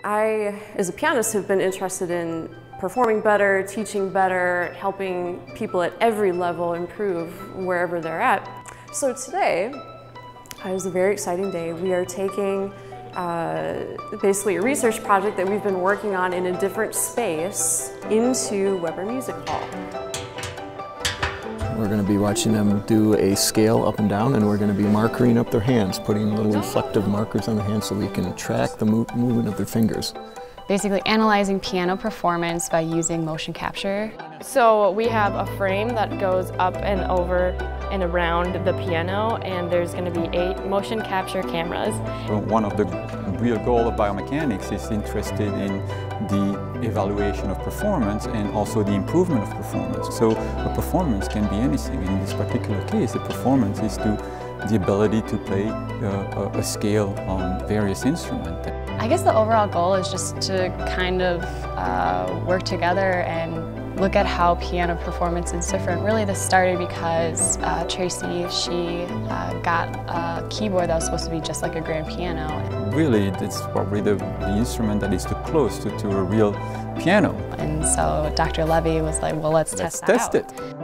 I, as a pianist, have been interested in performing better, teaching better, helping people at every level improve wherever they're at. So today is a very exciting day. We are taking basically a research project that we've been working on in a different space into Weber Music Hall. We're going to be watching them do a scale up and down, and we're going to be markering up their hands, putting little reflective markers on their hands so we can track the movement of their fingers. Basically analyzing piano performance by using motion capture. So we have a frame that goes up and over and around the piano, and there's going to be 8 motion capture cameras. One of the real goals of biomechanics is interested in the evaluation of performance and also the improvement of performance. So a performance can be anything. In this particular case, the performance is the ability to play a scale on various instruments. I guess the overall goal is just to kind of work together and look at how piano performance is different. Really, this started because Tracy, she got a keyboard that was supposed to be just like a grand piano. Really, it's probably the instrument that is too close to a real piano. And so Dr. Levy was like, well, let's test that out. Let's test it.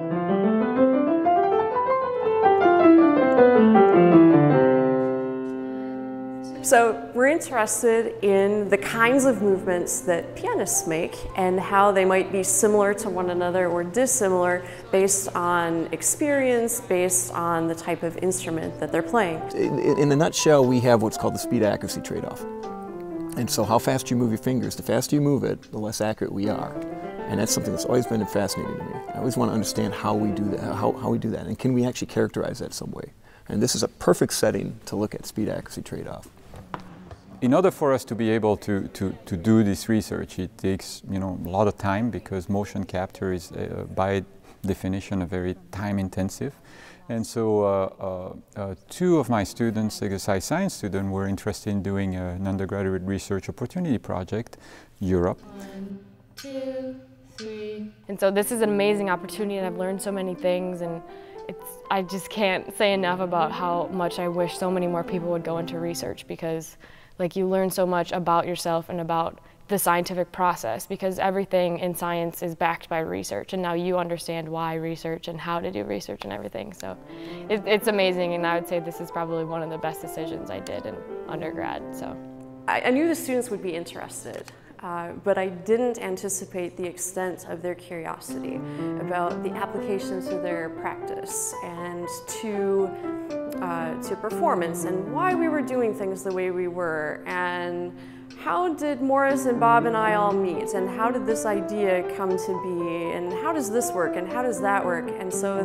So we're interested in the kinds of movements that pianists make and how they might be similar to one another or dissimilar based on experience, based on the type of instrument that they're playing. In a nutshell, we have what's called the speed-accuracy trade-off. And so how fast you move your fingers, the faster you move it, the less accurate we are. And that's something that's always been fascinating to me. I always want to understand how we do that, how we do that, and can we actually characterize that some way. And this is a perfect setting to look at speed-accuracy trade-off. In order for us to be able to do this research, it takes a lot of time, because motion capture is by definition very time intensive. And so 2 of my students, like a science student, were interested in doing an undergraduate research opportunity project, Europe. 1, 2, 3. And so this is an amazing opportunity, and I've learned so many things, and I just can't say enough about how much I wish so many more people would go into research, because you learn so much about yourself and about the scientific process, because everything in science is backed by research, and now you understand why research and how to do research and everything. So it's amazing, and I would say this is probably one of the best decisions I did in undergrad. So I knew the students would be interested, but I didn't anticipate the extent of their curiosity about the applications to their practice and to performance, and why we were doing things the way we were, and how did Morris and Bob and I all meet, and how did this idea come to be, and how does this work, and how does that work. And so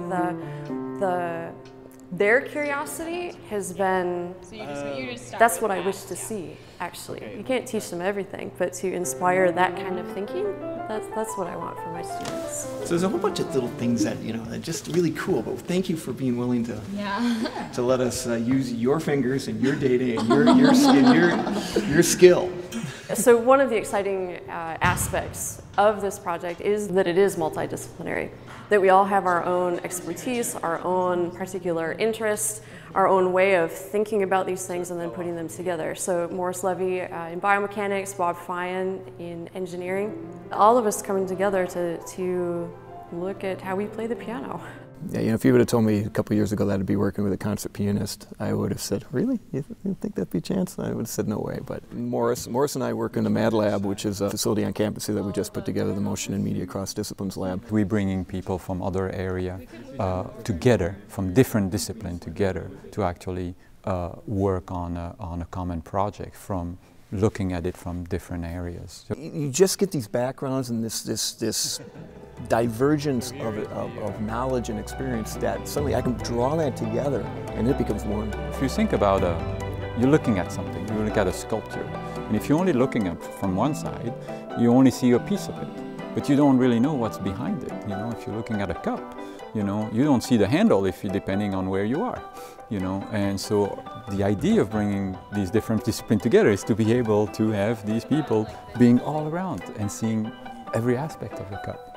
their curiosity has been, that's what I wish to see, actually. You can't teach them everything, but to inspire that kind of thinking, that's what I want for my students. So there's a whole bunch of little things that, are just really cool, but thank you for being willing to to let us use your fingers and your data and your skill. So one of the exciting aspects of this project is that it is multidisciplinary, that we all have our own expertise, our own particular interests, our own way of thinking about these things and then putting them together. So Morris Levy in biomechanics, Bob Fyan in engineering, all of us coming together to look at how we play the piano. Yeah, if you would have told me a couple years ago that I'd be working with a concert pianist, I would have said, really? You think that'd be a chance? I would have said, no way. But Morris and I work in the Mad Lab, which is a facility on campus here that we just put together, the Motion and Media Cross Disciplines Lab. We're bringing people from other areas together, from different disciplines together, to actually work on a common project, from looking at it from different areas. So you just get these backgrounds and this divergence of knowledge and experience that suddenly I can draw that together and it becomes one. If you think about you're looking at something, you look at a sculpture, and if you're only looking at from one side, you only see a piece of it, but you don't really know what's behind it. If you're looking at a cup, you don't see the handle depending on where you are, and so the idea of bringing these different disciplines together is to be able to have these people being all around and seeing every aspect of the cup.